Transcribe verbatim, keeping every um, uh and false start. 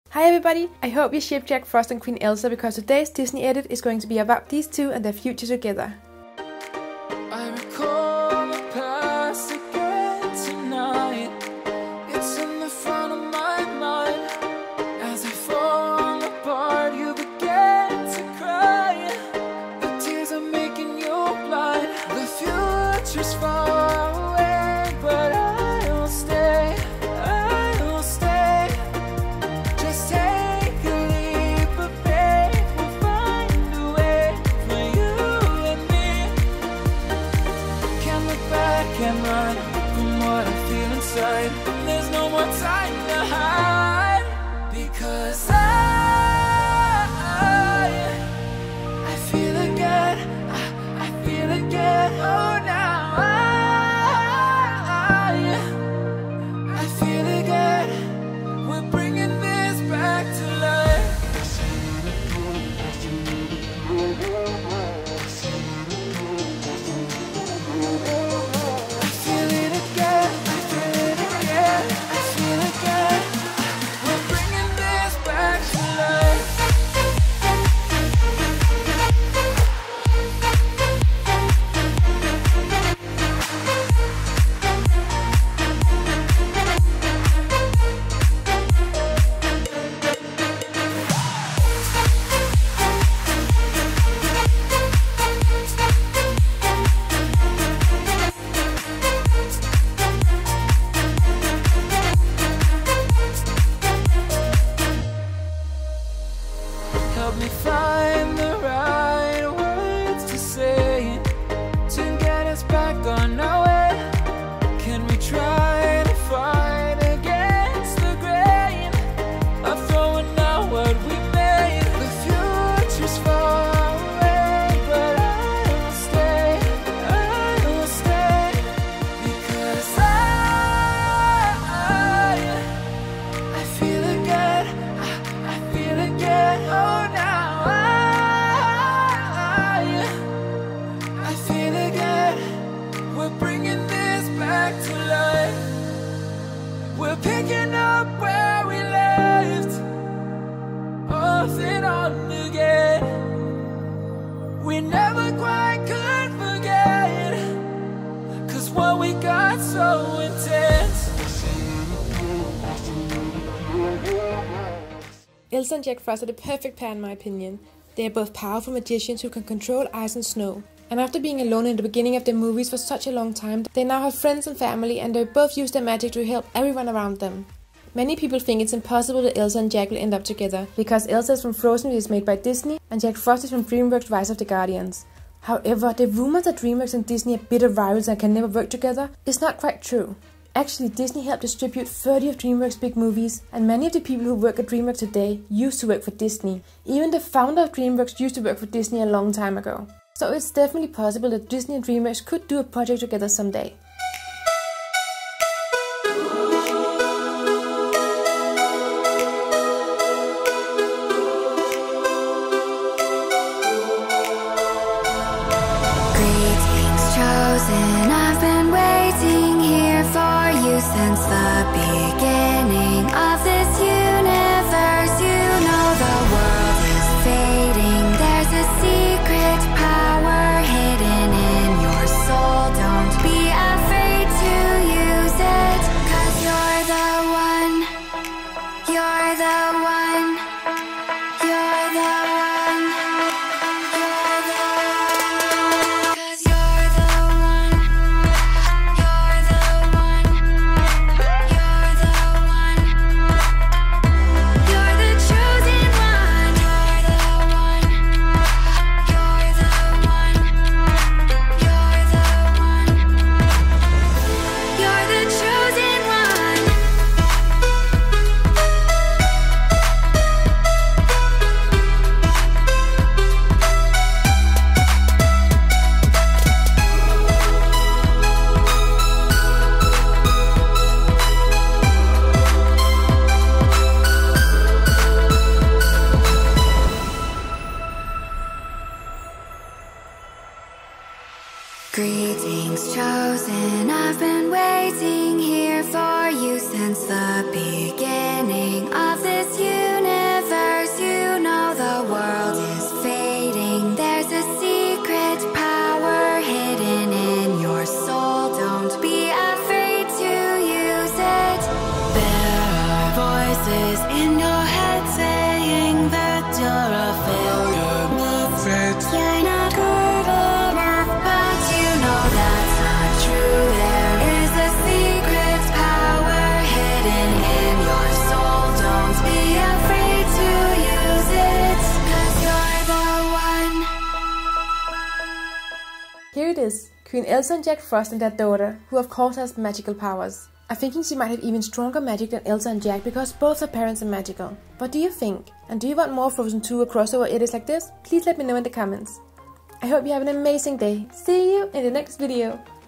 Hi everybody, I hope you ship Jack Frost and Queen Elsa because today's Disney edit is going to be about these two and their future together. I recall the past again tonight. It's in the front of my mind. As I fall apart, you begin to cry. The tears are making you blind. The future's far away, but I'll stay. I'll stay. Just take a leap of faith. We'll find a way for you and me. Can't look back and run from what I feel inside. There's no more time to hide, because I, I feel again, I, I feel again. Oh, now I, I feel again. We're bringing this back to life. I feel it again, I feel it again, I feel again. We're bringing this back to life. Help me find the right words to say to get us back on our way. Can we try to fight against the grain of throwing out what we made? The future's far away, but I'll stay, I'll stay, because I, I feel again, I, I feel again. Oh, now I, I feel again. We're bringing this back to life. We're picking up where we left off and on again. We never quite could forget, 'cause what we got so intense. Elsa and Jack Frost are the perfect pair in my opinion. They are both powerful magicians who can control ice and snow. And after being alone in the beginning of their movies for such a long time, they now have friends and family, and they both use their magic to help everyone around them. Many people think it's impossible that Elsa and Jack will end up together, because Elsa is from Frozen, which is made by Disney, and Jack Frost is from DreamWorks' Rise of the Guardians. However, the rumor that DreamWorks and Disney are bitter rivals and can never work together is not quite true. Actually, Disney helped distribute thirty of DreamWorks' big movies, and many of the people who work at DreamWorks today used to work for Disney. Even the founder of DreamWorks used to work for Disney a long time ago. So it's definitely possible that Disney and DreamWorks could do a project together someday. Greetings chosen, I've been waiting here for you since the beginning of this universe. You know the world is fading, there's a secret power hidden in your soul. Don't be afraid. voices in your head saying that you're a failure. You're not good enough, but you know that's not true. There is a secret power hidden in your soul. Don't be afraid to use it, 'cause you're the one. Here it is, Queen Elsa and Jack Frost and their daughter, who of course has magical powers. I'm thinking she might have even stronger magic than Elsa and Jack because both her parents are magical. What do you think? And do you want more Frozen two or crossover edits like this? Please let me know in the comments. I hope you have an amazing day. See you in the next video.